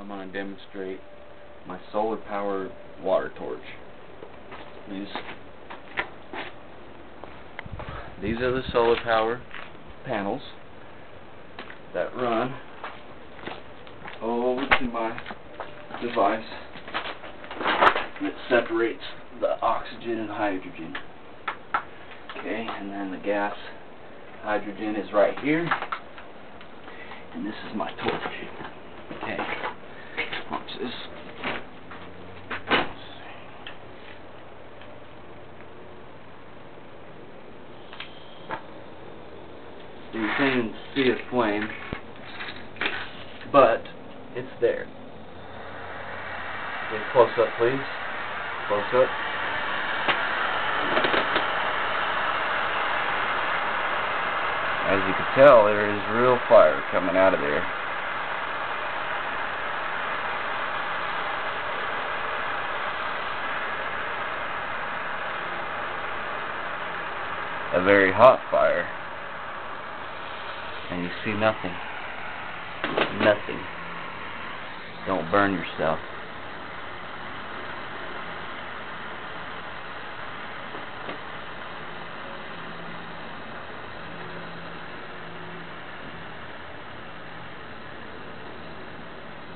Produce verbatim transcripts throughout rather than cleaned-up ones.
going to demonstrate my solar powered water torch. These, these are the solar power panels that run over to my device that separates the oxygen and hydrogen. Okay, and then the gas hydrogen is right here, and this is my torch. Okay, watch this. You can't see a flame, but it's there. Okay, close up, please. Close up. As you can tell, there is real fire coming out of there. A very hot fire. And you see nothing. Nothing. Don't burn yourself.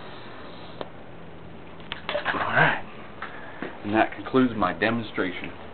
Alright. And that concludes my demonstration.